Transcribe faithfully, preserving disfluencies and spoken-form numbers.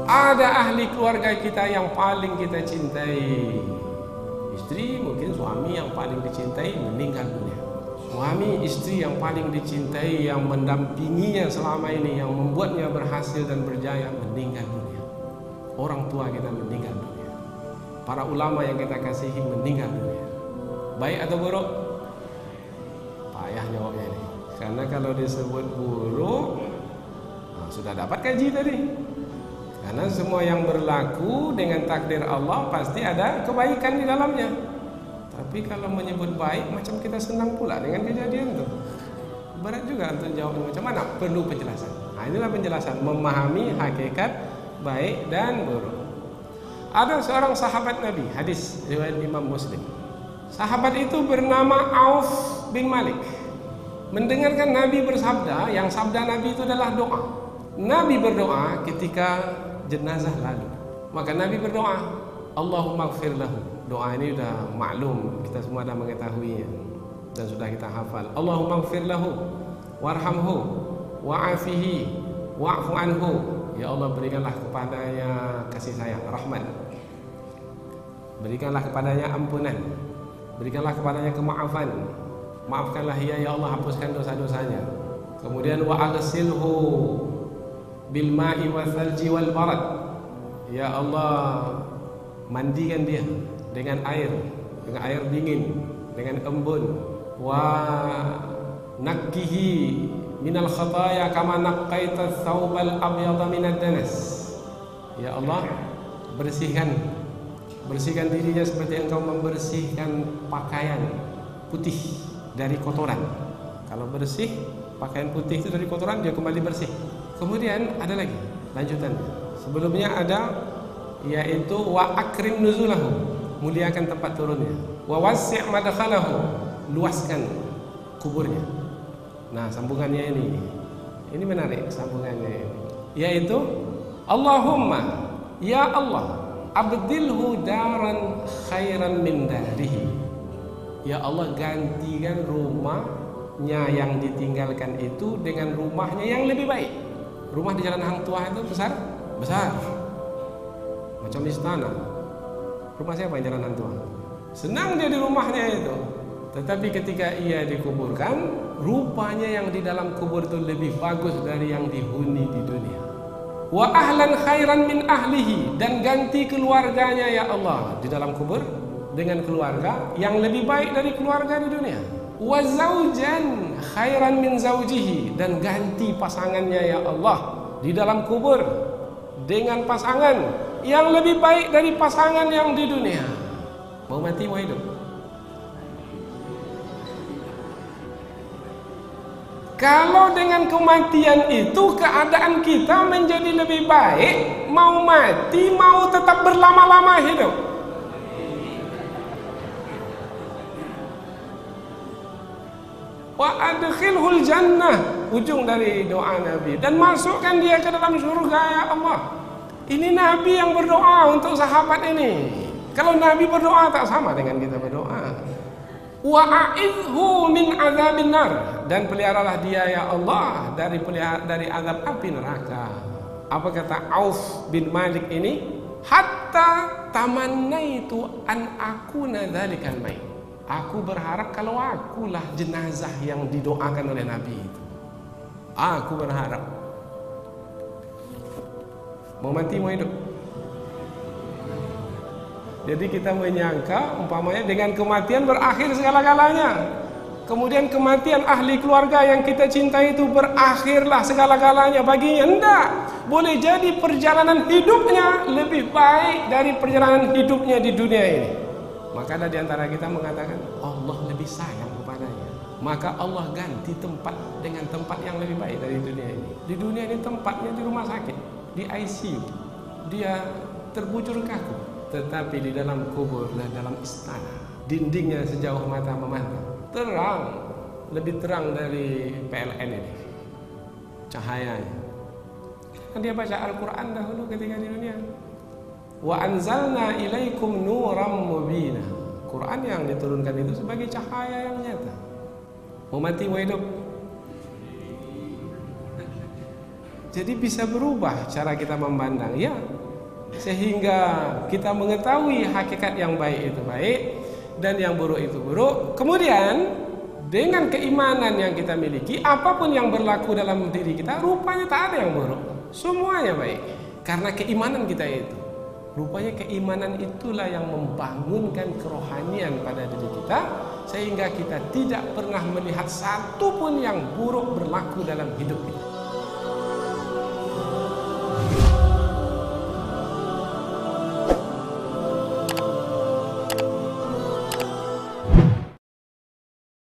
Ada ahli keluarga kita yang paling kita cintai. Istri, mungkin suami yang paling dicintai meninggal dunia. Suami istri yang paling dicintai, yang mendampinginya selama ini, yang membuatnya berhasil dan berjaya, meninggal dunia. Orang tua kita meninggal dunia. Para ulama yang kita kasihi meninggal dunia. Baik atau buruk? Payah jawabnya ini. Karena kalau disebut buruk, nah, sudah dapat gaji tadi. Karena semua yang berlaku dengan takdir Allah pasti ada kebaikan di dalamnya. Tapi kalau menyebut baik, macam kita senang pula dengan kejadian itu. Berat juga untuk jawab macam mana, perlu penjelasan. Nah, inilah penjelasan, memahami hakikat baik dan buruk. Ada seorang sahabat Nabi, hadis riwayat Imam Muslim. Sahabat itu bernama Auf bin Malik. Mendengarkan Nabi bersabda, yang sabda Nabi itu adalah doa. Nabi berdoa ketika jenazah lalu. Maka Nabi berdoa, Allahumma ighfir lahu. Doa ini sudah maklum, kita semua dah mengetahuinya dan sudah kita hafal. Allahumma ighfir lahu warhamhu wa'afihi wa'fu anhu. Ya Allah, berikanlah kepadanya kasih sayang, rahmat. Berikanlah kepadanya ampunan. Berikanlah kepadanya kemaafan. Maafkanlah ia, ya Allah, hapuskan dosa-dosanya. Kemudian wa aghsilhu bil ma'i wal thalji wal barad. Ya Allah, mandikan dia dengan air, dengan air dingin, dengan embun. Wa nakkihi minal khataya kama naqqaita thawbal abyada minad danas. Ya Allah, bersihkan bersihkan dirinya seperti engkau membersihkan pakaian putih dari kotoran. Kalau bersih pakaian putih itu dari kotoran, dia kembali bersih. Kemudian ada lagi lanjutan. Sebelumnya ada, yaitu wa akrim nuzulahu, muliakan tempat turunnya. Wa wasi' madkhalahu, luaskan kuburnya. Nah, sambungannya ini. Ini menarik sambungannya ini. Yaitu Allahumma, ya Allah, abdilhu daran khairan min darihi. Ya Allah, gantikan rumahnya yang ditinggalkan itu dengan rumahnya yang lebih baik. Rumah di Jalan Hang Tuah itu besar? Besar. Macam istana. Rumah siapa yang Jalan Hang Tuah? Senang dia di rumahnya itu. Tetapi ketika ia dikuburkan, rupanya yang di dalam kubur itu lebih bagus dari yang dihuni di dunia. Wa ahlan khairan min ahlihi, dan ganti keluarganya ya Allah di dalam kubur dengan keluarga yang lebih baik dari keluarga di dunia. Wa zaujan khairan min zaujihi, dan ganti pasangannya ya Allah di dalam kubur dengan pasangan yang lebih baik dari pasangan yang di dunia. Mau mati mau hidup? Kalau dengan kematian itu keadaan kita menjadi lebih baik, mau mati mau tetap berlama-lama hidup? Wa adkhilhul jannah, ujung dari doa Nabi, dan masukkan dia ke dalam surga ya Allah. Ini Nabi yang berdoa untuk sahabat ini. Kalau Nabi berdoa tak sama dengan kita berdoa. Wa a'idhu min azabin nar, dan peliharalah dia ya Allah dari pelihara, dari azab api neraka. Apa kata Auf bin Malik ini? Hatta tamannaitu an akuna dzalikal mayit. Aku berharap kalau akulah jenazah yang didoakan oleh Nabi itu. Aku berharap. Mau mati mau hidup? Jadi kita menyangka umpamanya dengan kematian berakhir segala-galanya. Kemudian kematian ahli keluarga yang kita cintai itu berakhirlah segala-galanya baginya. Enggak. Boleh jadi perjalanan hidupnya lebih baik dari perjalanan hidupnya di dunia ini. Maka ada di antara kita mengatakan Allah lebih sayang kepadanya. Maka Allah ganti tempat dengan tempat yang lebih baik dari dunia ini. Di dunia ini tempatnya di rumah sakit, di I C U. Dia terbujur kaku. Tetapi di dalam kubur dan dalam istana, dindingnya sejauh mata memandang, terang, lebih terang dari P L N ini cahayanya. Kan dia baca Al-Quran dahulu ketika di dunia. Wa anzalna ilaikum nuram mubina. Quran yang diturunkan itu sebagai cahaya yang nyata. Mau mati mau hidup? Jadi bisa berubah cara kita memandang, ya, sehingga kita mengetahui hakikat yang baik itu baik dan yang buruk itu buruk. Kemudian dengan keimanan yang kita miliki, apapun yang berlaku dalam diri kita, rupanya tak ada yang buruk, semuanya baik. Karena keimanan kita itu, rupanya keimanan itulah yang membangunkan kerohanian pada diri kita, sehingga kita tidak pernah melihat satu pun yang buruk berlaku dalam hidup kita.